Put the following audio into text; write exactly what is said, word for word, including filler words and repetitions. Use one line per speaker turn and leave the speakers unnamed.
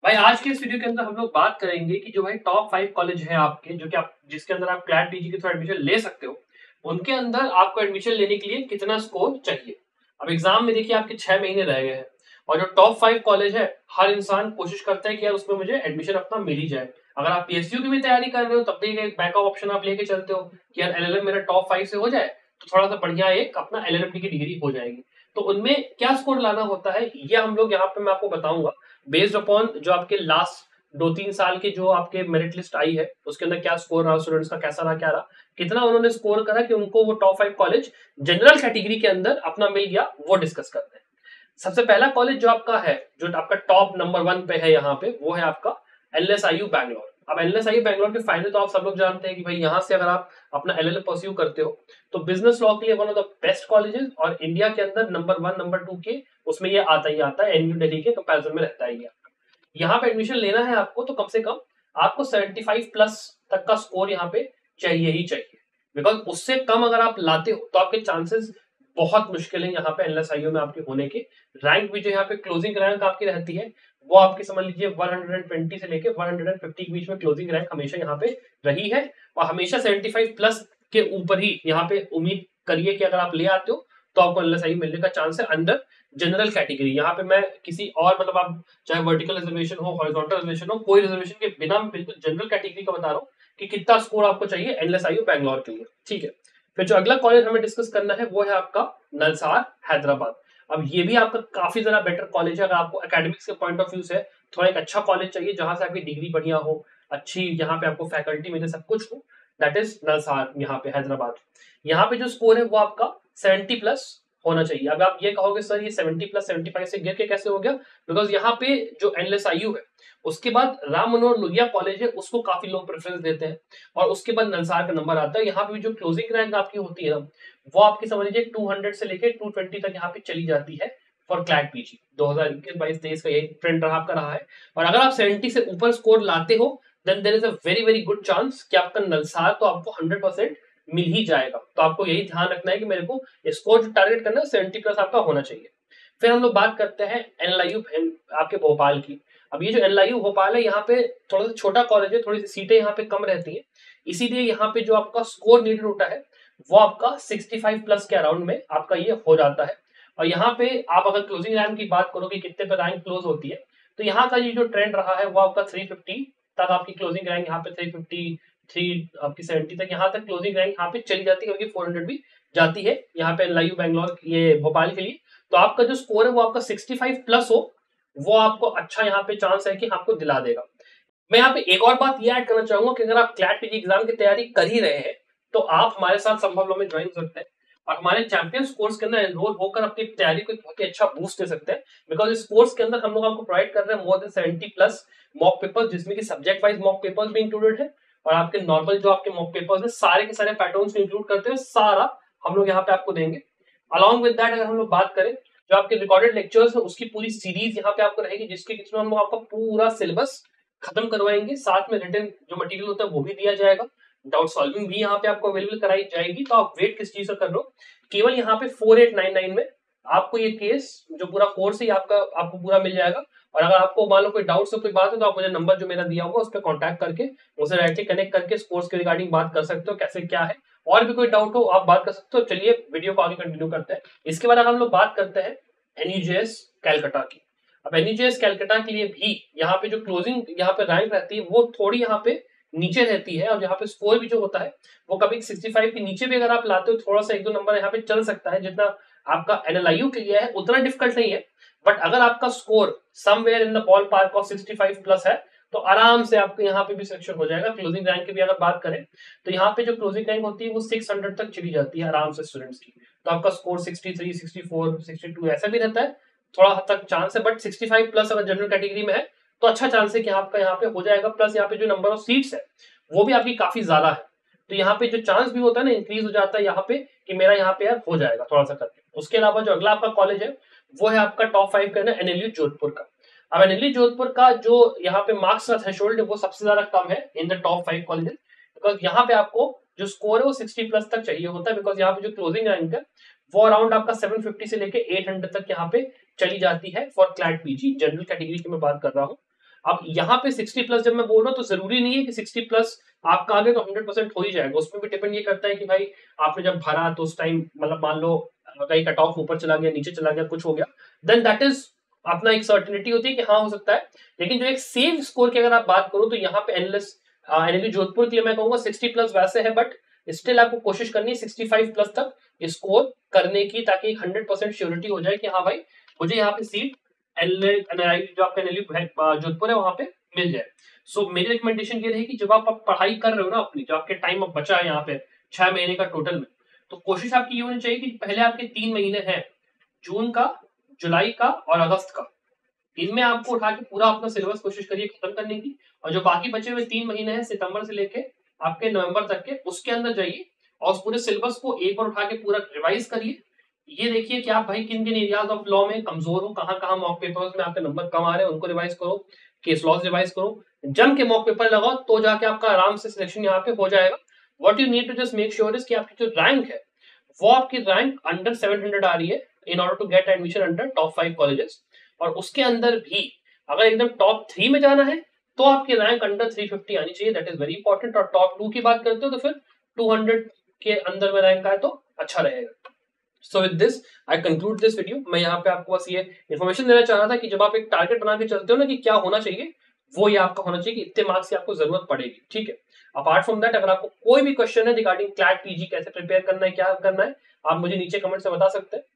भाई आज के इस वीडियो के अंदर हम लोग बात करेंगे कि जो भाई टॉप फाइव कॉलेज हैं आपके, जो कि आप जिसके अंदर आप क्लैट पीजी के थ्रू एडमिशन ले सकते हो, उनके अंदर आपको एडमिशन लेने के लिए कितना स्कोर चाहिए। अब एग्जाम में देखिए आपके छह महीने रह गए हैं और जो टॉप फाइव कॉलेज है हर इंसान कोशिश करता है कि यार उसमें मुझे एडमिशन अपना मिल ही जाए। अगर आप पीएसयू की भी तैयारी कर रहे हो तब भी एक बैकअप ऑप्शन आप लेके चलते हो कि यार एलएलएम मेरा टॉप फाइव से हो जाए तो थोड़ा सा बढ़िया एक अपना एलएलएम की डिग्री हो जाएगी। तो उनमें क्या स्कोर लाना होता है ये हम लोग यहाँ पे मैं आपको बताऊंगा बेस्ड अपॉन जो आपके लास्ट दो तीन साल के जो आपके मेरिट लिस्ट आई है उसके अंदर क्या स्कोर रहा, स्टूडेंट्स का कैसा रहा, क्या रहा, कितना उन्होंने स्कोर करा कि उनको वो top five college general category के अंदर अपना मिल गया, वो डिस्कस करते हैं। सबसे पहला कॉलेज जो आपका है, जो आपका टॉप नंबर वन पे है यहाँ पे, वो है आपका एलएसआईयू बैंगलोर। अब एलएसआईयू बैंगलोर के फायदे तो आप सब लोग जानते हैं कि भाई यहाँ से अगर आप अपना एलएलएम परस्यू करते हो तो बिजनेस लॉ के लिए one of the best colleges और इंडिया के अंदर नंबर वन नंबर टू के उसमें ये आता ही आता है, एनयू दिल्ली के कंपैरिजन में रहता है। यहाँ पे एडमिशन लेना है आपको तो कम से कम आपको पचहत्तर प्लस तक का स्कोर यहाँ पे चाहिए ही चाहिए, बिकॉज उससे कम अगर आप लाते हो तो आपके चांसेस बहुत मुश्किल है यहाँ पे एलएसआईयू में आपके होने के। रैंक भी जो यहाँ पे क्लोजिंग रैंक आपकी रहती है वो आपकी समझ लीजिए एक सौ बीस से लेके एक सौ पचास के बीच में क्लोजिंग रैंक हमेशा यहाँ पे रही है और हमेशा पचहत्तर प्लस के ऊपर ही यहाँ पे उम्मीद करिए कि अगर आप ले आते हो तो आपको एलएसआईयू मिलने का चांस है अंडर जनरल कैटेगरी। यहाँ पे मैं किसी और मतलब आप चाहे वर्टिकल रिजर्वेशन हो, हॉरिजॉन्टल रिजर्वेशन हो, कोई रिजर्वेशन के बिना मैं बिल्कुल जनरल कैटेगरी का बता रहा हूँ कि कितना स्कोर आपको चाहिए एलएसआईयू बैंगलोर के लिए। ठीक है, फिर जो अगला कॉलेज हमें डिस्कस करना है वो है आपका नलसार हैदराबाद। अब ये भी आपका काफी ज्यादा बेटर कॉलेज है। अगर आपको एकेडमिक्स के पॉइंट ऑफ व्यू से थोड़ा एक अच्छा कॉलेज चाहिए जहां से आपकी डिग्री बढ़िया हो, अच्छी यहाँ पे आपको फैकल्टी मिले, सब कुछ हो, दैट इज नलसार यहाँ पे हैदराबाद। यहाँ पे जो स्कोर है वो आपका सेवेंटी प्लस होना चाहिए। अब आप ये कहोगे सर ये सेवेंटी प्लस सेवेंटी फाइव से गिर के कैसे हो गया, बिकॉज यहाँ पे जो एलएसआईयू है उसके बाद राम मनोहर लोहिया कॉलेज है उसको काफी लोग प्रेफरेंस देते हैं और उसके बाद नलसार का नंबर आता है। यहाँ पे जो क्लोजिंग रैंक आपकी होती है ना वो आपकी समझ लीजिए टू हंड्रेड से लेके टू ट्वेंटी तक यहाँ पे चली जाती है फॉर क्लैट पीजी। दो हजार इक्कीस बाईस तेईस का यही ट्रेंड रहा आपका रहा है और अगर आप सेवेंटी से ऊपर स्कोर लाते हो then there is a very very good chance कि आपका नलसार तो आपको हंड्रेड परसेंट मिल ही जाएगा। तो आपको यही ध्यान रखना है कि मेरे को स्कोर जो टारगेट करना है सेवेंटी प्लस आपका होना चाहिए। फिर हम लोग बात करते हैं एनएलआईयू आपके भोपाल की। अब ये जो एनएलआईयू भोपाल है यहाँ पे थोड़ा सा छोटा कॉलेज है, थोड़ी सी सीटें यहाँ पे कम रहती है, इसीलिए यहाँ पे जो आपका स्कोर नीडेड होता है वो आपका पैंसठ प्लस के अराउंड में आपका ये हो जाता है। और यहाँ पे आप अगर क्लोजिंग रैंक की बात करो कि कितने पे रैंक क्लोज होती है तो यहाँ का ये जो ट्रेंड रहा है वो आपका थ्री फिफ्टी तक आपकी क्लोजिंग रैंक यहाँ पे थ्री फिफ्टी थ्री आपकी सेवेंटी तक यहाँ तक क्लोजिंग रैंक यहाँ पे चली जाती है, क्योंकि फोर हंड्रेड भी जाती है यहाँ पे एनएलआईयू बैंगलोर ये भोपाल के लिए। तो आपका जो स्कोर है वो आपका सिक्सटी फाइव प्लस हो वो आपको अच्छा यहाँ पे चांस है कि आपको दिला देगा। मैं यहाँ पे एक और बात ये ऐड करना चाहूंगा कि अगर आप क्लैट पीजी एग्जाम की तैयारी कर ही रहे हैं तो आप हमारे साथ संभव लॉ में ज्वाइन कर सकते हैं और हमारे चैंपियंस कोर्स के अंदर एनरोल होकर अपनी तैयारी को बहुत ही अच्छा बूस्ट दे सकते हैं। बिकॉज इस कोर्स के अंदर हम लोग आपको प्रोवाइड कर रहे हैं more than seventy plus mock papers, जिसमें कि सब्जेक्ट वाइज मॉक पेपर्स भी इंक्लूडेड है और आपके नॉर्मल जो आपके मॉक पेपर्स है सारे के सारे पैटर्न्स को इंक्लूड करते हुए सारा हम लोग यहाँ पे आपको देंगे। अलॉन्ग विद दैट अगर हम लोग बात करें जो आपके रिकॉर्डेड लेक्चर्स है उसकी पूरी सीरीज यहाँ पे आपको रहेगी, जिसके जिसमें हम लोग आपका पूरा सिलेबस खत्म करवाएंगे, साथ में रिटन जो मटेरियल होता है वो भी दिया जाएगा, डाउट सॉल्विंग भी यहाँ पे आपको अवेलेबल कराई जाएगी। तो आप वेट किस चीज का कर रहे हो, केवल यहाँ पे फोर एट नाइन नाइन में आपको ये केस जो पूरा कोर्स है आपका आपको पूरा मिल जाएगा। और अगर आपको मान लो कोई डाउट से कोई बात है तो आप मुझे नंबर जो मेरा दिया होगा उस पर कॉन्टैक्ट करके मुझसे डायरेक्टली कनेक्ट करके इस कोर्स के रिगार्डिंग बात कर सकते हो, कैसे क्या है, और भी कोई डाउट हो आप बात कर सकते हो। चलिए वीडियो को आगे कंटिन्यू करते हैं। इसके बाद अगर हम लोग बात करते हैं एनयूजेएस कैलकाटा की। अब एनयूजेएस कैलकाटा के लिए भी यहाँ पे जो क्लोजिंग यहाँ पे रैंक रहती है वो थोड़ी यहाँ पे नीचे रहती है और यहाँ पे स्कोर भी जो होता है वो कभी सिक्सटी फाइव के नीचे भी अगर आप लाते हो थोड़ा सा एक दो नंबर यहाँ पे चल सकता है, जितना आपका एनएलआईयू के लिए है उतना डिफिकल्ट नहीं है। बट अगर आपका score somewhere in the ball park of sixty five plus है तो आराम से आपको यहाँ पे भी सिलेक्शन हो जाएगा। क्लोजिंग रैंक की भी अगर बात करें तो यहाँ पे जो क्लोजिंग रैंक होती है वो सिक्स हंड्रेड तक चली जाती है आराम से स्टूडेंट्स की। तो आपका score sixty three sixty four sixty two ऐसा भी रहता है, थोड़ा हद तक चांस है, बट सिक्सटी फाइव प्लस अगर जनरल कैटेगरी में है तो अच्छा चांस है कि आपका यहाँ पे हो जाएगा। प्लस यहाँ पे जो नंबर ऑफ सीट्स है वो भी आपकी काफी ज्यादा है, तो यहाँ पे जो चांस भी होता है ना इंक्रीज हो जाता है यहाँ पे कि मेरा यहाँ पे यार हो जाएगा थोड़ा सा करके। उसके अलावा जो अगला आपका कॉलेज है वो है आपका टॉप फाइव का एनएलयू जोधपुर का। अब एनएलयू जोधपुर का जो यहाँ पे मार्क्स का थ्रेशोल्ड है वो सबसे ज्यादा कम है in the top five colleges, because यहाँ पे आपको जो स्कोर है वो सिक्सटी प्लस तक चाहिए होता है। बिकॉज यहाँ पे जो क्लोजिंग रैंक है वो अराउंड आपका सेवन फिफ्टी से लेके एट हंड्रेड तक यहाँ पे चली जाती है for CLAT PG general category की मैं बात कर रहा हूँ। अब यहाँ पे सिक्सटी प्लस जब मैं बोल रहा हूँ तो जरूरी नहीं है कि सिक्सटी प्लस आपका आगे तो हंड्रेड परसेंट हो ही जाएगा, उसमें भी डिपेंड ये करता है कि भाई आपने जब भरा तो उस टाइम मतलब मान लो कहीं कट ऑफ ऊपर चला गया, नीचे चला गया, कुछ हो गया, देन दैट इज अपना एक सर्टेनिटी होती है कि हाँ हो सकता है। लेकिन जो एक सेफ स्कोर की अगर आप बात करो तो यहाँ पे एनएलएस एनएलयू जोधपुर के लिए मैं कहूंगा सिक्सटी प्लस वैसे है, बट स्टिल आपको कोशिश करनी है सिक्सटी फाइव प्लस तक स्कोर करने की, ताकि एक हंड्रेड परसेंट श्योरिटी हो जाए कि हाँ भाई मुझे यहाँ पे सीट एनआईटी जो आपका एनएलयू जोधपुर है वहां पे मिल जाए। सो so, मेरी रिकमेंडेशन ये रहेगी जब आप पढ़ाई कर रहे हो ना अपनी, जो आपके टाइम अब बचा है यहाँ पे छह महीने का टोटल में, तो कोशिश आपकी ये होनी चाहिए कि पहले आपके तीन महीने हैं, जून का, जुलाई का और अगस्त का, इनमें आपको उठा के पूरा अपना सिलेबस कोशिश करिए खत्म करने की। और जो बाकी बचे हुए तीन महीने हैं सितंबर से लेके आपके नवंबर तक के, उसके अंदर जाइए और उस पूरे सिलेबस को एक बार उठा के पूरा रिवाइज करिए। ये देखिए कि आप भाई किन किन एरियाज ऑफ लॉ में कमजोर हो, कहाँ कहाँ मॉक पेपर्स में आपके नंबर कम आ रहे हैं उनको रिवाइज करो, केस लॉज रिवाइज करो, जम के मॉक पेपर लगाओ, तो जाके आपका आराम से सिलेक्शन यहाँ पे हो जाएगा। What you need to just make sure is कि आपकी जो रैंक है वो आपकी रैंक अंडर सेवन हंड्रेड आ रही है in order to get admission under top five colleges. और उसके अंदर भी अगर एकदम टॉप थ्री में जाना है तो आपकी रैंक अंडर थ्री फिफ्टी आनी चाहिए, दैट इज वेरी इंपॉर्टेंट। और टॉप टू की बात करते हो तो फिर टू हंड्रेड के अंदर में रैंक आए तो अच्छा रहेगा। So with this I conclude this video. मैं यहाँ पे आपको बस ये इन्फॉर्मेशन देना चाह रहा था कि जब आप एक टारगेट बना के चलते हो ना कि क्या होना चाहिए, वो ये आपका होना चाहिए कि इतने मार्क्स की आपको जरूरत पड़ेगी, ठीक है। अपार्ट फ्रॉम दैट अगर आपको कोई भी क्वेश्चन है रिगार्डिंग क्लैट पीजी कैसे प्रिपेयर करना है, क्या करना है, आप मुझे नीचे कमेंट से बता सकते हैं।